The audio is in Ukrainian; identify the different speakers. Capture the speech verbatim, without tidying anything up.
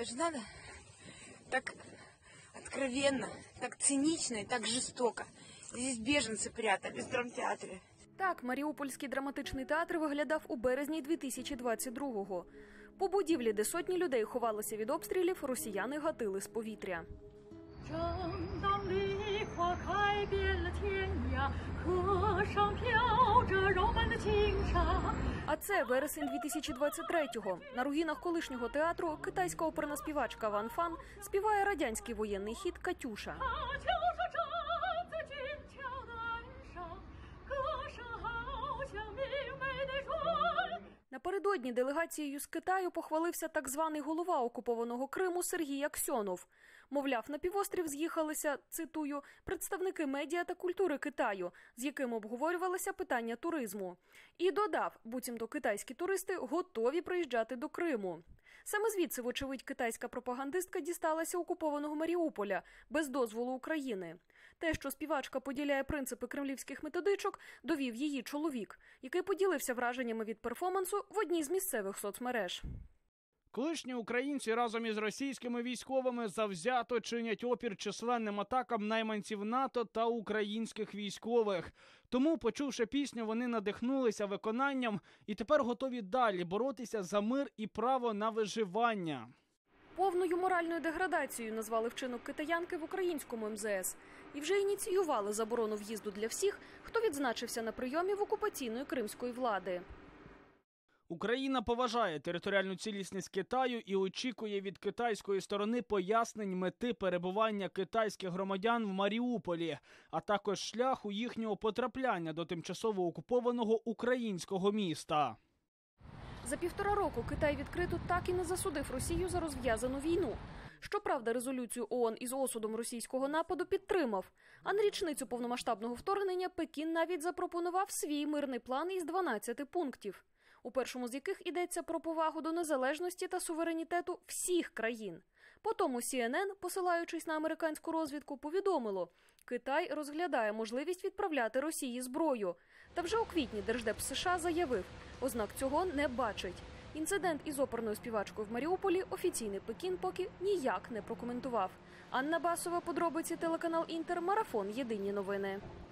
Speaker 1: Это же надо так откровенно, так цинично и так жестоко. Здесь беженцы прятались в драмтеатрі.
Speaker 2: Так Маріупольський драматичний театр виглядав у березні дві тисячі двадцять другого. По будівлі, де сотні людей ховалися від обстрілів, росіяни гатили з повітря. А це вересень дві тисячі двадцять третього. На руїнах колишнього театру китайська оперна співачка Ван Фан співає радянський воєнний хіт «Катюша». Напередодні делегацією з Китаю похвалився так званий голова окупованого Криму Сергій Аксьонов. Мовляв, на півострів з'їхалися, цитую, представники медіа та культури Китаю, з якими обговорювалися питання туризму. І додав, буцімто китайські туристи готові приїжджати до Криму. Саме звідси, вочевидь, китайська пропагандистка дісталася окупованого Маріуполя без дозволу України. Те, що співачка поділяє принципи кремлівських методичок, довів її чоловік, який поділився враженнями від перформансу в одній з місцевих соцмереж.
Speaker 3: Колишні українці разом із російськими військовими завзято чинять опір численним атакам найманців НАТО та українських військових. Тому, почувши пісню, вони надихнулися виконанням і тепер готові далі боротися за мир і право на виживання.
Speaker 2: Повною моральною деградацією назвали вчинок китаянки в українському ем зе ес. І вже ініціювали заборону в'їзду для всіх, хто відзначився на прийомі в окупаційної кримської влади.
Speaker 3: Україна поважає територіальну цілісність Китаю і очікує від китайської сторони пояснень мети перебування китайських громадян в Маріуполі, а також шляху їхнього потрапляння до тимчасово окупованого українського міста.
Speaker 2: За півтора року Китай відкрито так і не засудив Росію за розв'язану війну. Щоправда, резолюцію ООН із осудом російського нападу підтримав. А на річницю повномасштабного вторгнення Пекін навіть запропонував свій мирний план із дванадцяти пунктів, у першому з яких йдеться про повагу до незалежності та суверенітету всіх країн. Потому Сі Ен Ен, посилаючись на американську розвідку, повідомило, Китай розглядає можливість відправляти Росії зброю. Та вже у квітні Держдеп США заявив, ознак цього не бачить. Інцидент із оперною співачкою в Маріуполі офіційний Пекін поки ніяк не прокоментував. Анна Басова, подробиці, телеканал Інтер, марафон, єдині новини.